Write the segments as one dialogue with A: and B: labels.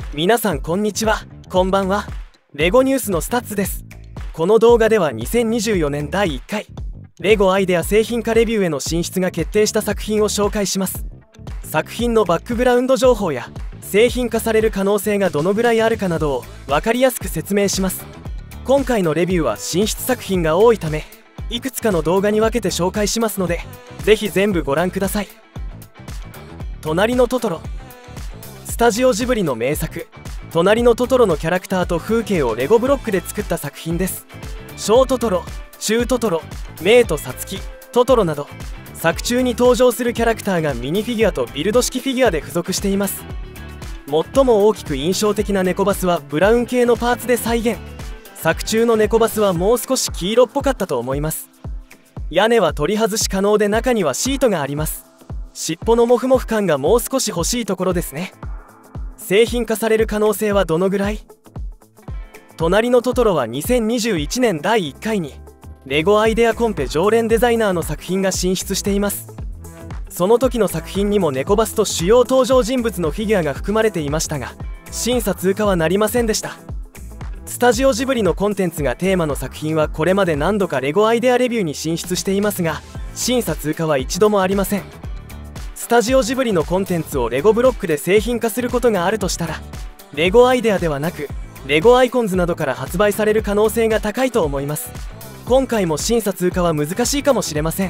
A: 皆さんこんにちは、こんばんは。レゴニュースのスタッツです。この動画では2024年第1回レゴアイデア製品化レビューへの進出が決定した作品を紹介します。作品のバックグラウンド情報や製品化される可能性がどのぐらいあるかなどを分かりやすく説明します。今回のレビューは進出作品が多いためいくつかの動画に分けて紹介しますので、ぜひ全部ご覧ください。隣のトトロ。スタジオジブリの名作「隣のトトロ」のキャラクターと風景をレゴブロックで作った作品です。小トトロ、中トトロ、メイとサツキ、トトロなど作中に登場するキャラクターがミニフィギュアとビルド式フィギュアで付属しています。最も大きく印象的なネコバスはブラウン系のパーツで再現。作中のネコバスはもう少し黄色っぽかったと思います。屋根は取り外し可能で中にはシートがあります。尻尾のモフモフ感がもう少し欲しいところですね。製品化される可能性はどのぐらい？隣のトトロは2021年第1回にレゴアイデアコンペ常連デザイナーの作品が進出しています。その時の作品にもネコバスと主要登場人物のフィギュアが含まれていましたが、審査通過はなりませんでした。スタジオジブリのコンテンツがテーマの作品はこれまで何度かレゴアイデアレビューに進出していますが、審査通過は一度もありません。スタジオジブリのコンテンツをレゴブロックで製品化することがあるとしたら、レゴアイデアではなくレゴアイコンズなどから発売される可能性が高いと思います。今回も審査通過は難しいかもしれません。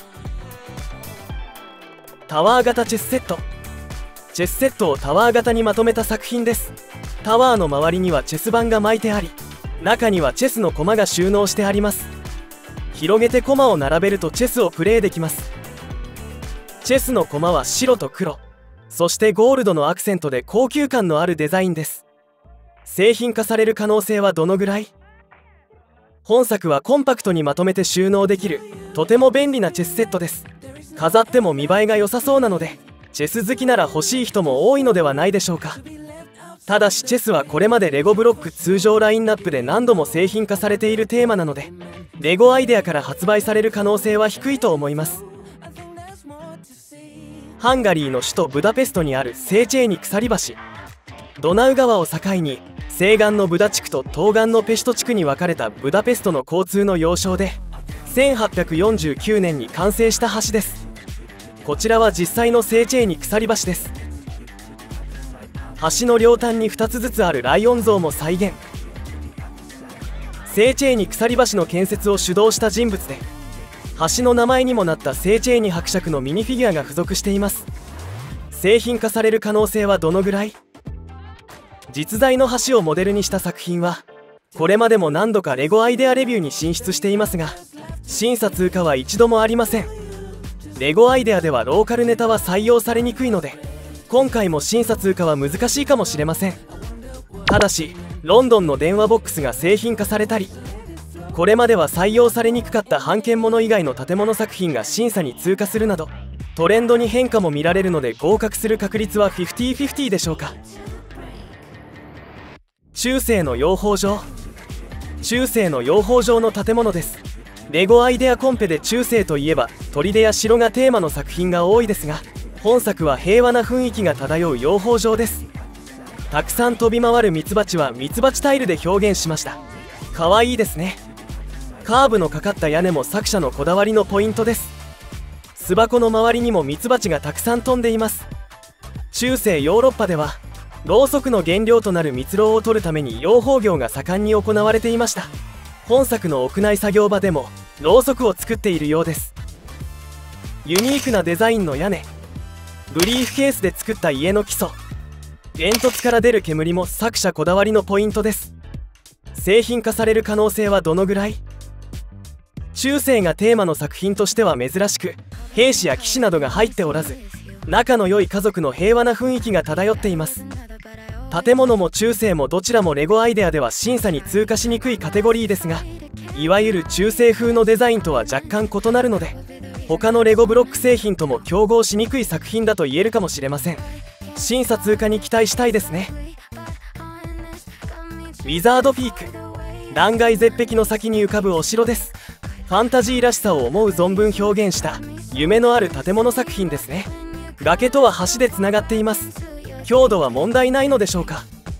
A: タワー型チェスセット。チェスセットをタワー型にまとめた作品です。タワーの周りにはチェス盤が巻いてあり、中にはチェスの駒が収納してあります。広げて駒を並べるとチェスをプレイできます。チェスの駒は白と黒、そしてゴールドのアクセントで高級感のあるデザインです。製品化される可能性はどのぐらい？本作はコンパクトにまとめて収納できるとても便利なチェスセットです。飾っても見栄えが良さそうなので、チェス好きなら欲しい人も多いのではないでしょうか。ただしチェスはこれまでレゴブロック通常ラインナップで何度も製品化されているテーマなので、レゴアイデアから発売される可能性は低いと思います。ハンガリーの首都ブダペストにあるセーチェーニ鎖橋。ドナウ川を境に西岸のブダ地区と東岸のペシュト地区に分かれたブダペストの交通の要衝で、1849年に完成した橋です。こちらは実際のセーチェーニ鎖橋です。橋の両端に2つずつあるライオン像も再現。セーチェーニ鎖橋の建設を主導した人物で、橋の名前にもなったセーチェーニ伯爵のミニフィギュアが付属しています。製品化される可能性はどのぐらい？実在の橋をモデルにした作品はこれまでも何度かレゴアイデアレビューに進出していますが、審査通過は一度もありません。レゴアイデアではローカルネタは採用されにくいので、今回も審査通過は難しいかもしれません。ただしロンドンの電話ボックスが製品化されたり、これまでは採用されにくかった版権物以外の建物作品が審査に通過するなど、トレンドに変化も見られるので合格する確率は 50-50 でしょうか。中世の養蜂場。中世の養蜂場の建物です。レゴアイデアコンペで中世といえば砦や城がテーマの作品が多いですが、本作は平和な雰囲気が漂う養蜂場です。たくさん飛び回るミツバチはミツバチタイルで表現しました。かわいいですね。カーブのかかった屋根も作者のこだわりのポイントです。巣箱の周りにもミツバチがたくさん飛んでいます。中世ヨーロッパではろうそくの原料となる蜜蝋を取るために養蜂業が盛んに行われていました。本作の屋内作業場でもろうそくを作っているようです。ユニークなデザインの屋根、ブリーフケースで作った家の基礎、煙突から出る煙も作者こだわりのポイントです。製品化される可能性はどのぐらい？中世がテーマの作品としては珍しく、兵士や騎士などが入っておらず、仲の良い家族の平和な雰囲気が漂っています。建物も中世もどちらもレゴアイデアでは審査に通過しにくいカテゴリーですが、いわゆる中世風のデザインとは若干異なるので、他のレゴブロック製品とも競合しにくい作品だと言えるかもしれません。審査通過に期待したいですね。ウィザードピーク。断崖絶壁の先に浮かぶお城です。ファンタジーらしさを思う存分表現した夢のある建物作品ですね。崖とは橋でつながっています。強度は問題ないのでしょうか。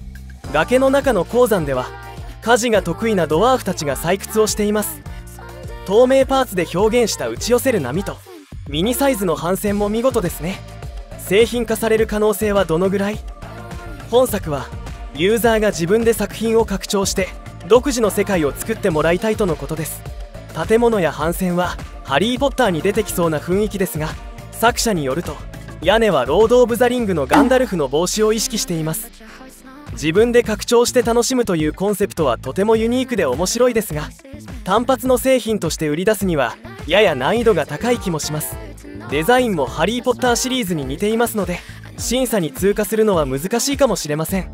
A: 崖の中の鉱山では家事が得意なドワーフたちが採掘をしています。透明パーツで表現した打ち寄せる波とミニサイズの帆船も見事ですね。製品化される可能性はどのぐらい？本作はユーザーが自分で作品を拡張して独自の世界を作ってもらいたいとのことです。建物や帆船はハリー・ポッターに出てきそうな雰囲気ですが、作者によると屋根はロード・オブ・ザ・リングのガンダルフの帽子を意識しています。自分で拡張して楽しむというコンセプトはとてもユニークで面白いですが、単発の製品として売り出すにはやや難易度が高い気もします。デザインもハリー・ポッターシリーズに似ていますので、審査に通過するのは難しいかもしれません。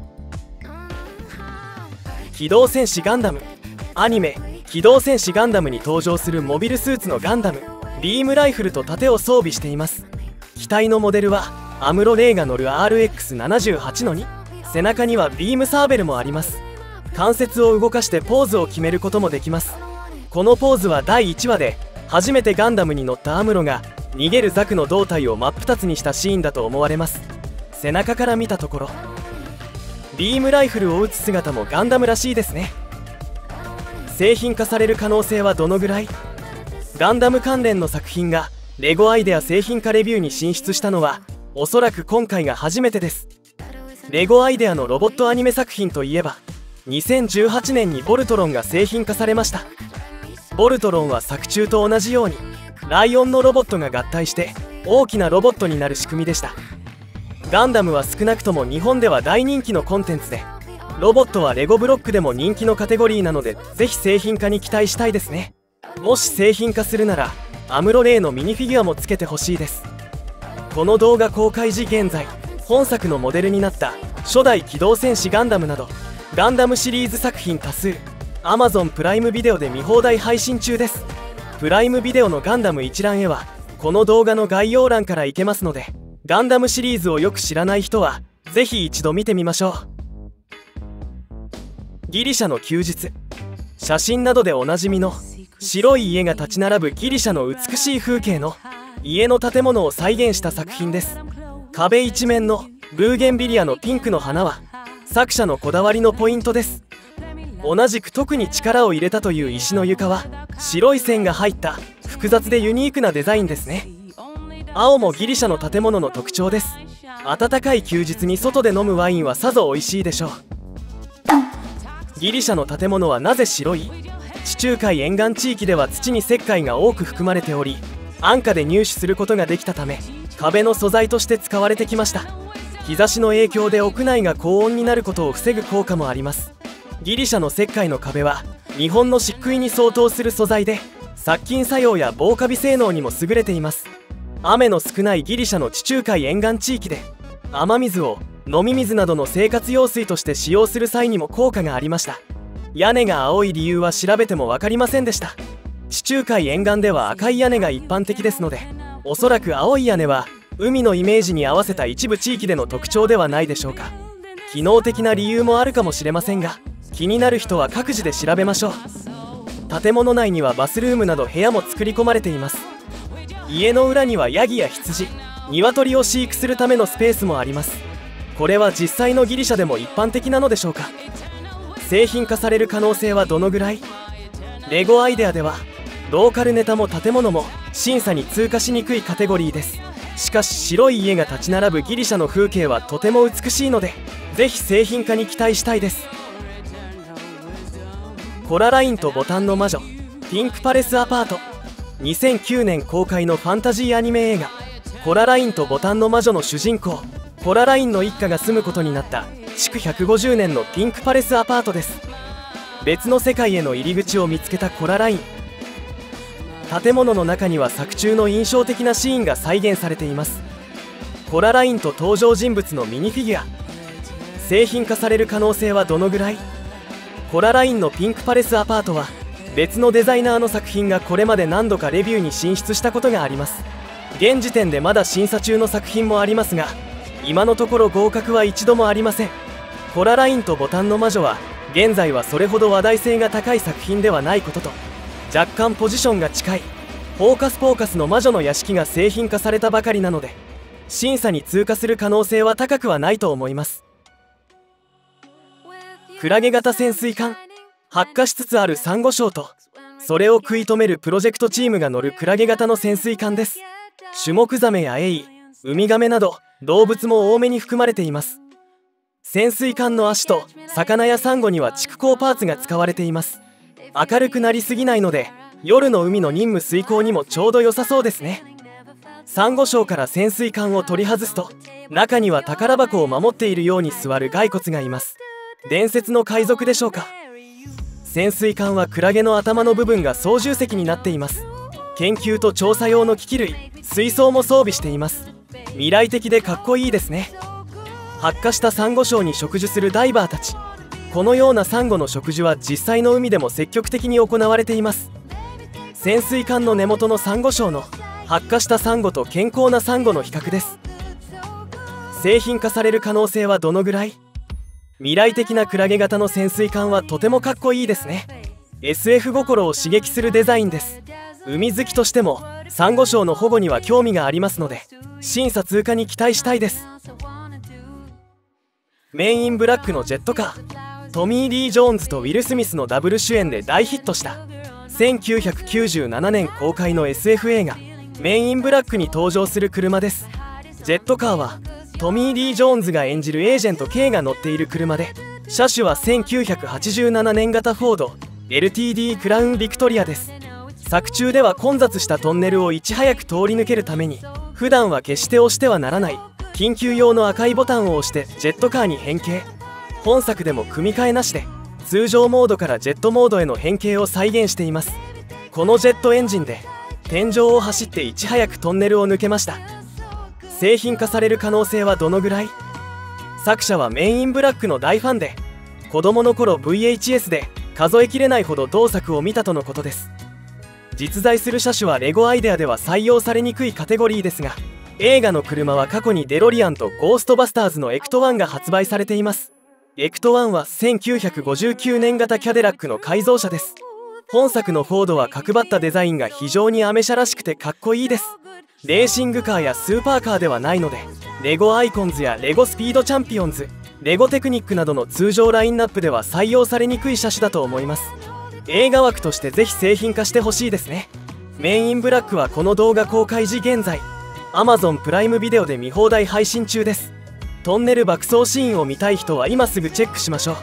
A: 機動戦士ガンダム。アニメ「機動戦士ガンダム」に登場するモビルスーツのガンダム、ビームライフルと盾を装備しています。機体のモデルはアムロ・レイが乗る RX78-2。背中にはビームサーベルもあります。関節を動かしてポーズを決めることもできます。このポーズは第1話で初めてガンダムに乗ったアムロが逃げるザクの胴体を真っ二つにしたシーンだと思われます。背中から見たところビームライフルを撃つ姿もガンダムらしいですね。製品化される可能性はどのぐらい？ガンダム関連の作品がレゴアイデア製品化レビューに進出したのはおそらく今回が初めてです。レゴアイデアのロボットアニメ作品といえば2018年にボルトロンが製品化されました。ボルトロンは作中と同じようにライオンのロボットが合体して大きなロボットになる仕組みでした。ガンダムは少なくとも日本では大人気のコンテンツで、ロボットはレゴブロックでも人気のカテゴリーなので、ぜひ製品化に期待したいですね。もし製品化するならアムロ・レイのミニフィギュアもつけてほしいです。この動画公開時現在、本作のモデルになった初代機動戦士ガンダムなどガンダムシリーズ作品多数 Amazon プライムビデオで見放題配信中です。プライムビデオのガンダム一覧へはこの動画の概要欄から行けますので、ガンダムシリーズをよく知らない人はぜひ一度見てみましょう。ギリシャの休日。写真などでおなじみの白い家が立ち並ぶギリシャの美しい風景の家の建物を再現した作品です。壁一面のブーゲンビリアのピンクの花は作者のこだわりのポイントです。同じく特に力を入れたという石の床は白い線が入った複雑でユニークなデザインですね。青もギリシャの建物の特徴です。暖かい休日に外で飲むワインはさぞ美味しいでしょう。ギリシャの建物はなぜ白い？地中海沿岸地域では土に石灰が多く含まれており、安価で入手することができたため壁の素材として使われてきました。日差しの影響で屋内が高温になることを防ぐ効果もあります。ギリシャの石灰の壁は日本の漆喰に相当する素材で、殺菌作用や防カビ性能にも優れています。雨の少ないギリシャの地中海沿岸地域で雨水を飲み水などの生活用水として使用する際にも効果がありました。屋根が青い理由は調べても分かりませんでした。地中海沿岸では赤い屋根が一般的ですので、おそらく青い屋根は海のイメージに合わせた一部地域での特徴ではないでしょうか。機能的な理由もあるかもしれませんが、気になる人は各自で調べましょう。建物内にはバスルームなど部屋も作り込まれています。家の裏にはヤギや羊、鶏を飼育するためのスペースもあります。これは実際のギリシャでも一般的なのでしょうか。製品化される可能性はどのぐらい？レゴアイデアではローカルネタも建物も審査に通過しにくいカテゴリーです。しかし白い家が立ち並ぶギリシャの風景はとても美しいので、ぜひ製品化に期待したいです。コララインとボタンの魔女、ピンクパレスアパート。2009年公開のファンタジーアニメ映画コララインとボタンの魔女の主人公コララインの一家が住むことになった築150年のピンクパレスアパートです。別の世界への入り口を見つけたコラライン。建物の中には作中の印象的なシーンが再現されています。コララインと登場人物のミニフィギュア。製品化される可能性はどのぐらい？コララインのピンクパレスアパートは別のデザイナーの作品がこれまで何度かレビューに進出したことがあります。現時点でまだ審査中の作品もありますが、今のところ合格は一度もありません。コララインとボタンの魔女は現在はそれほど話題性が高い作品ではないことと、若干ポジションが近いフォーカス・ポーカスの魔女の屋敷が製品化されたばかりなので、審査に通過する可能性は高くはないと思います。 クラゲ型潜水艦。発火しつつあるサンゴ礁とそれを食い止めるプロジェクトチームが乗るクラゲ型の潜水艦です。シュモクザメやエイ、ウミガメなど動物も多めに含まれています。潜水艦の足と魚やサンゴには蓄光パーツが使われています。明るくなりすぎないので夜の海の任務遂行にもちょうど良さそうですね。サンゴ礁から潜水艦を取り外すと中には宝箱を守っているように座る骸骨がいます。伝説の海賊でしょうか。潜水艦はクラゲの頭の部分が操縦席になっています。研究と調査用の機器類、水槽も装備しています。未来的でかっこいいですね。発火したサンゴ礁に植樹するダイバーたち。このようなサンゴの植樹は実際の海でも積極的に行われています。潜水艦の根元のサンゴ礁の発火したサンゴと健康なサンゴの比較です。製品化される可能性はどのぐらい？未来的なクラゲ型の潜水艦はとてもかっこいいですね。 SF 心を刺激するデザインです。海好きとしてもサンゴ礁の保護には興味がありますので審査通過に期待したいです。メインインブラックのジェットカー。トミー・リー・ジョーンズとウィル・スミスのダブル主演で大ヒットした1997年公開の SF 映画メインインブラックに登場する車です。ジェットカーはトミー・リー・ジョーンズが演じるエージェント K が乗っている車で、車種は1987年型フォード LTD クラウンビクトリアです。作中では混雑したトンネルをいち早く通り抜けるために普段は決して押してはならない緊急用の赤いボタンを押してジェットカーに変形。本作でも組み替えなしで通常モードからジェットモードへの変形を再現しています。このジェットエンジンで天井を走っていち早くトンネルを抜けました。製品化される可能性はどのぐらい？作者はメインインブラックの大ファンで子供の頃 VHS で数えきれないほど同作を見たとのことです。実在する車種はレゴアイデアでは採用されにくいカテゴリーですが、映画の車は過去にデロリアンとゴーストバスターズのエクト1が発売されています。エクト1は1959年型キャデラックの改造車です。本作のフォードは角張ったデザインが非常にアメ車らしくてかっこいいです。レーシングカーやスーパーカーではないので、レゴアイコンズやレゴスピードチャンピオンズ、レゴテクニックなどの通常ラインナップでは採用されにくい車種だと思います。映画枠としてぜひ製品化してほしいですね。メインインブラックはこの動画公開時現在 Amazon プライムビデオで見放題配信中です。トンネル爆走シーンを見たい人は今すぐチェックしましょう。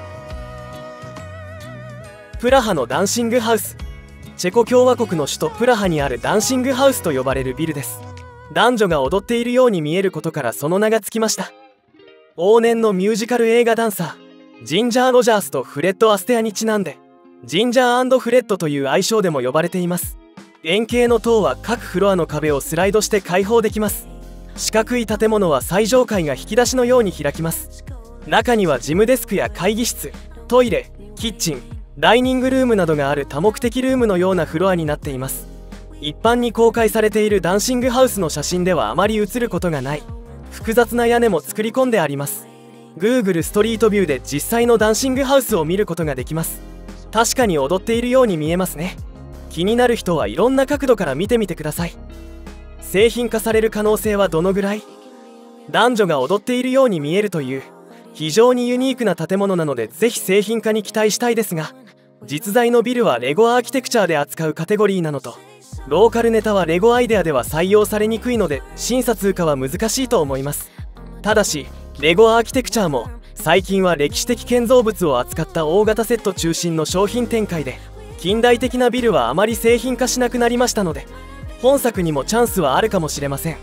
A: プラハのダンシングハウス。チェコ共和国の首都プラハにあるダンシングハウスと呼ばれるビルです。男女が踊っているように見えることからその名がつきました。往年のミュージカル映画ダンサージンジャー・ロジャースとフレッド・アステアにちなんでジンジャー&フレッドという愛称でも呼ばれています。円形の塔は各フロアの壁をスライドして開放できます。四角い建物は最上階が引き出しのように開きます。中には事務デスクや会議室、トイレ、キッチン、ダイニングルームなどがある多目的ルームのようなフロアになっています。一般に公開されているダンシングハウスの写真ではあまり映ることがない複雑な屋根も作り込んであります。 Google ストリートビューで実際のダンシングハウスを見ることができます。確かに踊っているように見えますね。気になる人はいろんな角度から見てみてください。製品化される可能性はどのぐらい？男女が踊っているように見えるという非常にユニークな建物なのでぜひ製品化に期待したいですが、実在のビルはレゴアーキテクチャで扱うカテゴリーなのとローカルネタはレゴアイデアでは採用されにくいので審査通過は難しいと思います。ただしレゴアーキテクチャも最近は歴史的建造物を扱った大型セット中心の商品展開で近代的なビルはあまり製品化しなくなりましたので本作にもチャンスはあるかもしれません。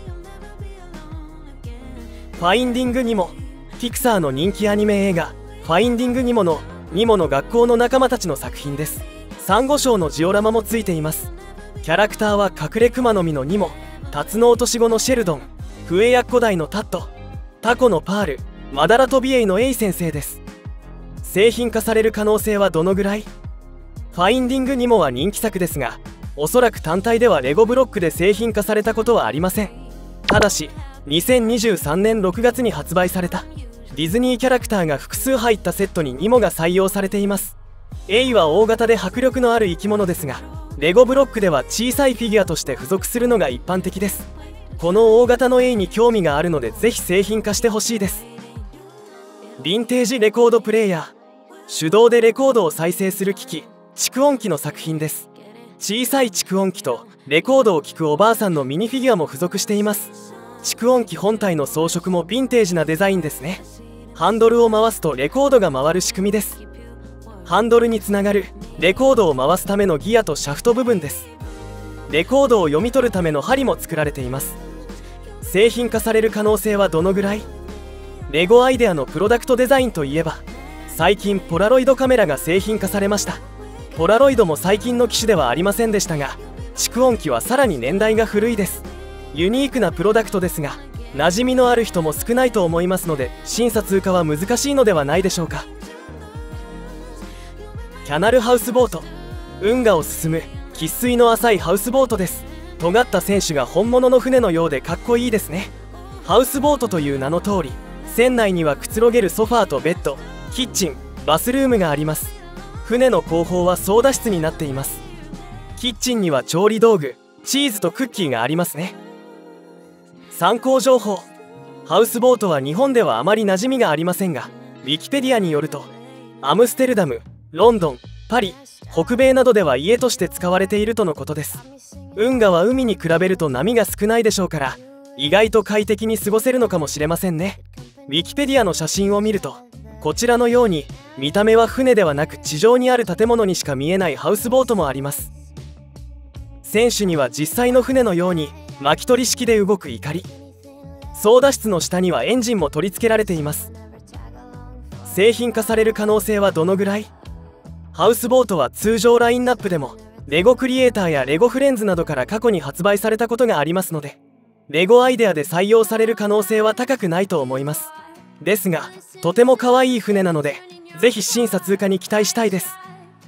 A: ファインディング・ニモ。ピクサーの人気アニメ映画ファインディング・ニモの学校の仲間たちの作品です。サンゴ礁のジオラマもついています。キャラクターは隠れクマノミのニモ、タツノオトシゴのシェルドン、笛や古代のタット、タコのパール、マダラトビエイのエイ先生です。製品化される可能性はどのぐらい？ファインディング・ニモは人気作ですが、おそらく単体ではレゴブロックで製品化されたことはありません。ただし2023年6月に発売されたディズニーキャラクターが複数入ったセットにニモが採用されています。エイは大型で迫力のある生き物ですが、レゴブロックでは小さいフィギュアとして付属するのが一般的です。この大型のエイに興味があるのでぜひ製品化してほしいです。ヴィンテージレコードプレーヤー。 手動でレコードを再生する機器、蓄音機の作品です。小さい蓄音機とレコードを聴くおばあさんのミニフィギュアも付属しています。蓄音機本体の装飾もヴィンテージなデザインですね。ハンドルを回すとレコードが回る仕組みです。ハンドルにつながるレコードを回すためのギアとシャフト部分です。レコードを読み取るための針も作られています。製品化される可能性はどのぐらい？レゴアイデアのプロダクトデザインといえば、最近ポラロイドカメラが製品化されました。ポラロイドも最近の機種ではありませんでしたが、蓄音機はさらに年代が古いです。ユニークなプロダクトですが、馴染みのある人も少ないと思いますので、審査通過は難しいのではないでしょうか。キャナルハウスボート、運河を進む喫水の浅いハウスボートです。尖った船首が本物の船のようでかっこいいですね。ハウスボートという名の通り、船内にはくつろげるソファーとベッド、キッチン、バスルームがあります。船の後方は操舵室になっています。キッチンには調理道具、チーズとクッキーがありますね。参考情報、ハウスボートは日本ではあまり馴染みがありませんが、ウィキペディアによると、アムステルダム、ロンドン、パリ、北米などでは家として使われているとのことです。運河は海に比べると波が少ないでしょうから、意外と快適に過ごせるのかもしれませんね。ウィキペディアの写真を見ると、こちらのように見た目は船ではなく地上にある建物にしか見えないハウスボートもあります。船首には実際の船のように巻き取り式で動くいかり、操舵室の下にはエンジンも取り付けられています。製品化される可能性はどのぐらい？ハウスボートは通常ラインナップでもレゴクリエイターやレゴフレンズなどから過去に発売されたことがありますので、レゴアイデアで採用される可能性は高くないと思います。ですが、とても可愛い船なので、ぜひ審査通過に期待したいです。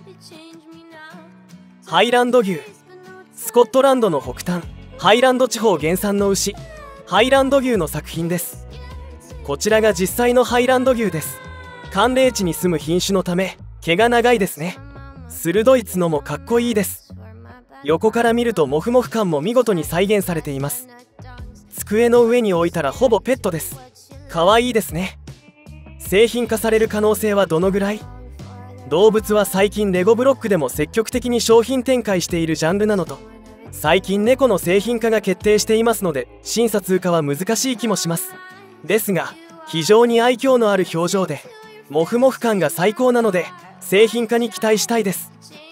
A: ハイランド牛、スコットランドの北端、ハイランド地方原産の牛、ハイランド牛の作品です。こちらが実際のハイランド牛です。寒冷地に住む品種のため、毛が長いですね。鋭い角もかっこいいです。横から見るとモフモフ感も見事に再現されています。机の上に置いたらほぼペットです。かわいいですね。製品化される可能性はどのぐらい？動物は最近レゴブロックでも積極的に商品展開しているジャンルなのと、最近猫の製品化が決定していますので、審査通過は難しい気もします。ですが、非常に愛嬌のある表情でモフモフ感が最高なので、製品化に期待したいです。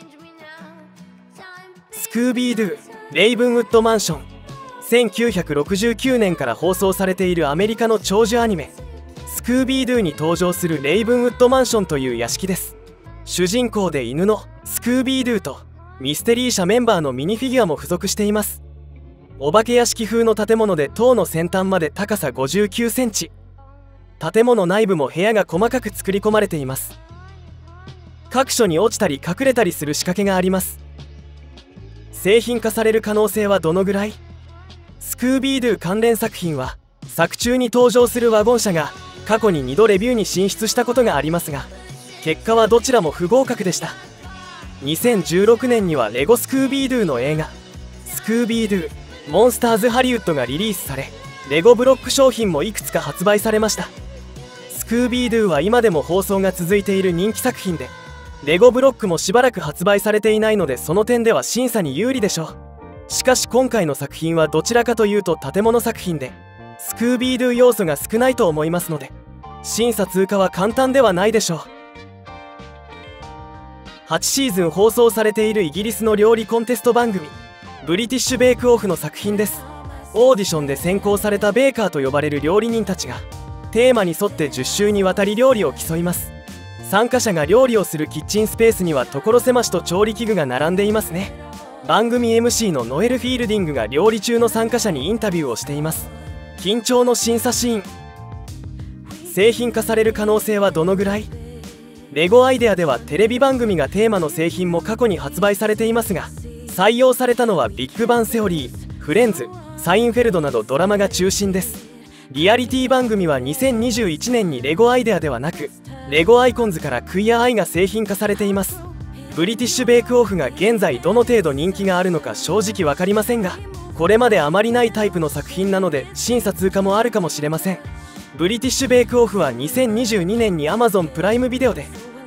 A: スクービードゥレイブンウッドマンション、1969年から放送されているアメリカの長寿アニメ、スクービードゥに登場するレイブンウッドマンションという屋敷です。主人公で犬のスクービードゥとミステリー社メンバーのミニフィギュアも付属しています。お化け屋敷風の建物で塔の先端まで高さ59センチ、建物内部も部屋が細かく作り込まれています。各所に落ちたり隠れたりする仕掛けがあります。製品化される可能性はどのぐらい？スクービードゥ関連作品は、作中に登場するワゴン車が過去に2度レビューに進出したことがありますが、結果はどちらも不合格でした。2016年にはレゴスクービードゥの映画スクービードゥモンスターズハリウッドがリリースされ、レゴブロック商品もいくつか発売されました。スクービードゥは今でも放送が続いている人気作品で、レゴブロックもしばらく発売されていないので、その点では審査に有利でしょう。しかし今回の作品はどちらかというと建物作品で、スクービードゥ要素が少ないと思いますので、審査通過は簡単ではないでしょう。8シーズン放送されているイギリスの料理コンテスト番組ブリティッシュベイクオフの作品です。オーディションで選考されたベーカーと呼ばれる料理人たちがテーマに沿って10週にわたり料理を競います。参加者が料理をするキッチンスペースには所狭しと調理器具が並んでいますね。番組 MC のノエル・フィールディングが料理中の参加者にインタビューをしています。緊張の審査シーン。製品化される可能性はどのぐらい？レゴアイデアではテレビ番組がテーマの製品も過去に発売されていますが、採用されたのはビッグバンセオリー、フレンズ、サインフェルドなどドラマが中心です。リアリティ番組は2021年にレゴアイデアではなく、レゴアイコンズからクイアアイが製品化されています。ブリティッシュベイクオフが現在どの程度人気があるのか正直分かりませんが、これまであまりないタイプの作品なので審査通過もあるかもしれません。ブリティッシュベイクオフは2022年に Amazon プライムビデオで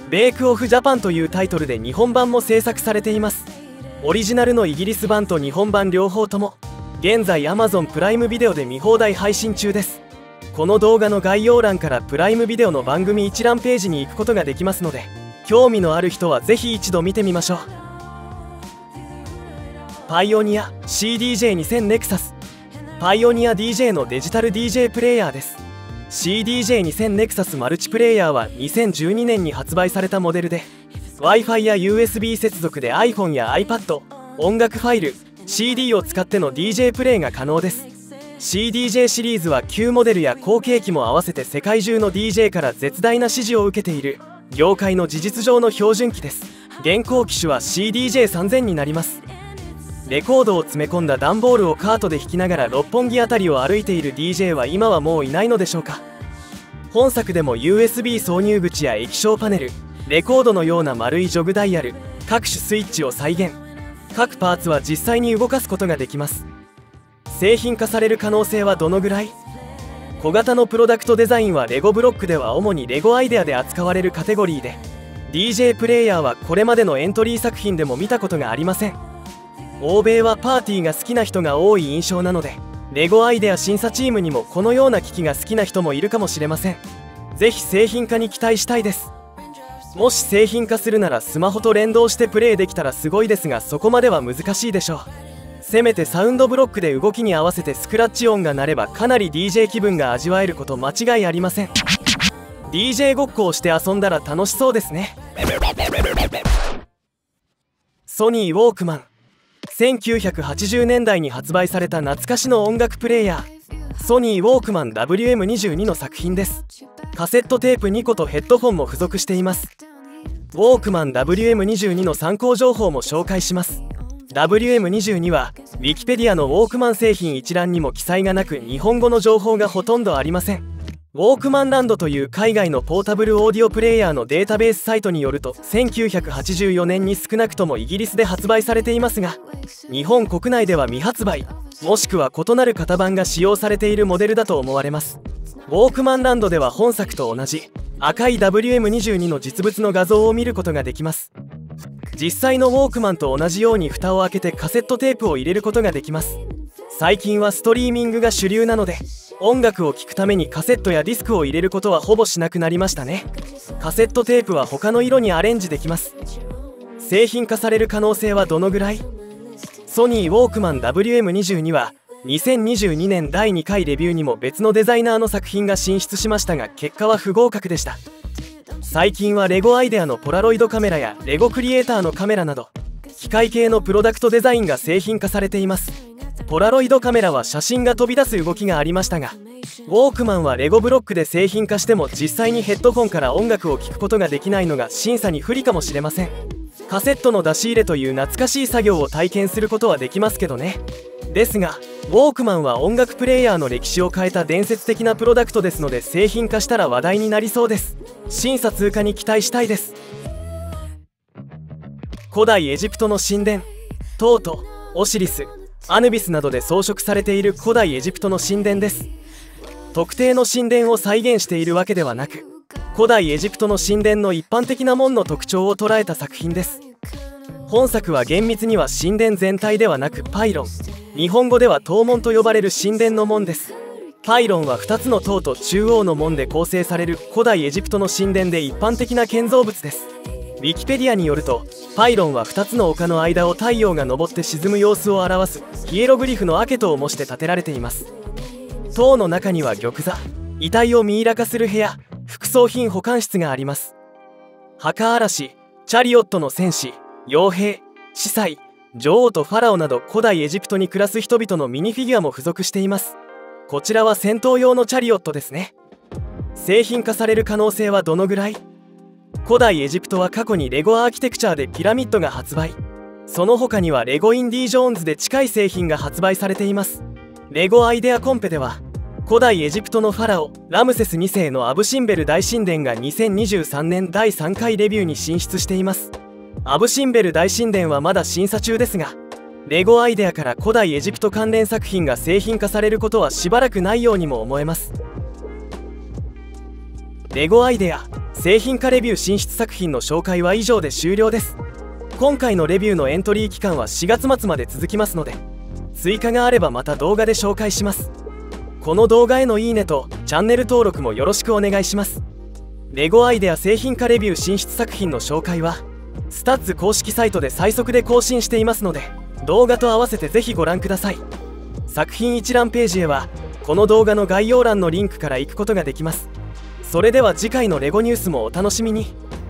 A: ベイクオフジャパンというタイトルで日本版も制作されています。オリジナルのイギリス版と日本版両方とも現在 Amazon プライムビデオで見放題配信中です。この動画の概要欄からプライムビデオの番組一覧ページに行くことができますので、興味のある人はぜひ一度見てみましょう。パイオニア CDJ2000 ネクサス。パイオニア DJ のデジタル DJ プレイヤーです。CDJ2000 ネクサスマルチプレイヤーは2012年に発売されたモデルで Wi-Fi や USB 接続で iPhone や iPad、音楽ファイル、CD を使っての DJ プレイが可能です。CDJ シリーズは旧モデルや後継機も合わせて世界中の DJ から絶大な支持を受けている業界の事実上の標準機です。現行機種は CDJ3000 になります。レコードを詰め込んだ段ボールをカートで引きながら六本木あたりを歩いている DJ は今はもういないのでしょうか。本作でも USB 挿入口や液晶パネル、レコードのような丸いジョグダイヤル、各種スイッチを再現。各パーツは実際に動かすことができます。製品化される可能性はどのぐらい？小型のプロダクトデザインはレゴブロックでは主にレゴアイデアで扱われるカテゴリーで、 DJ プレイヤーはこれまでのエントリー作品でも見たことがありません。欧米はパーティーが好きな人が多い印象なので、レゴアイデア審査チームにもこのような機器が好きな人もいるかもしれません。ぜひ製品化に期待したいです。もし製品化するならスマホと連動してプレイできたらすごいですが、そこまでは難しいでしょう。せめてサウンドブロックで動きに合わせてスクラッチ音が鳴ればかなり DJ 気分が味わえること間違いありません。 DJ ごっこをして遊んだら楽しそうですね。ソニーウォークマン。1980年代に発売された懐かしの音楽プレイヤー、ソニーウォークマン WM22 の作品です。カセットテープ2個とヘッドフォンも付属しています。ウォークマン WM22 の参考情報も紹介します。 WM22 は Wikipedia のウォークマン製品一覧にも記載がなく、日本語の情報がほとんどありません。ウォークマンランドという海外のポータブルオーディオプレイヤーのデータベースサイトによると、1984年に少なくともイギリスで発売されていますが、日本国内では未発売、もしくは異なる型番が使用されているモデルだと思われます。ウォークマンランドでは本作と同じ赤い WM22 の実物の画像を見ることができます。実際のウォークマンと同じように蓋を開けてカセットテープを入れることができます。最近はストリーミングが主流なので、音楽を聴くためにカセットやディスクを入れることはほぼしなくなりましたね。カセットテープは他の色にアレンジできます。製品化される可能性はどのぐらい？ソニーウォークマン WM22 は2022年第2回レビューにも別のデザイナーの作品が進出しましたが、結果は不合格でした。最近はレゴアイデアのポラロイドカメラやレゴクリエイターのカメラなど機械系のプロダクトデザインが製品化されています。ポラロイドカメラは写真が飛び出す動きがありましたが、ウォークマンはレゴブロックで製品化しても実際にヘッドフォンから音楽を聴くことができないのが審査に不利かもしれません。カセットの出し入れという懐かしい作業を体験することはできますけどね。ですがウォークマンは音楽プレイヤーの歴史を変えた伝説的なプロダクトですので、製品化したら話題になりそうです。審査通過に期待したいです。古代エジプトの神殿、トート、オシリス、アヌビスなどで装飾されている古代エジプトの神殿です。特定の神殿を再現しているわけではなく、古代エジプトの神殿の一般的な門の特徴を捉えた作品です。本作は厳密には神殿全体ではなくパイロン、日本語では塔門と呼ばれる神殿の門です。パイロンは2つの塔と中央の門で構成される古代エジプトの神殿で一般的な建造物です。ウィキペディアによると、パイロンは2つの丘の間を太陽が昇って沈む様子を表すヒエログリフのアケトを模して建てられています。塔の中には玉座、遺体をミイラ化する部屋、副葬品保管室があります。墓荒らし、チャリオットの戦士、傭兵、司祭、女王とファラオなど古代エジプトに暮らす人々のミニフィギュアも付属しています。こちらは戦闘用のチャリオットですね。製品化される可能性はどのぐらい？古代エジプトは過去にレゴアーキテクチャでピラミッドが発売、その他にはレゴインディ・ジョーンズで近い製品が発売されています。レゴアイデアコンペでは古代エジプトのファラオラムセス2世のアブシンベル大神殿が2023年第3回レビューに進出しています。アブシンベル大神殿はまだ審査中ですが、レゴアイデアから古代エジプト関連作品が製品化されることはしばらくないようにも思えます。 レゴアイデア製品化レビュー進出作品の紹介は以上で終了です。今回のレビューのエントリー期間は4月末まで続きますので、追加があればまた動画で紹介します。この動画へのいいねとチャンネル登録もよろしくお願いします。レゴアイデア製品化レビュー進出作品の紹介はスタッツ公式サイトで最速で更新していますので、動画と合わせてぜひご覧ください。作品一覧ページへはこの動画の概要欄のリンクから行くことができます。それでは次回のレゴニュースもお楽しみに。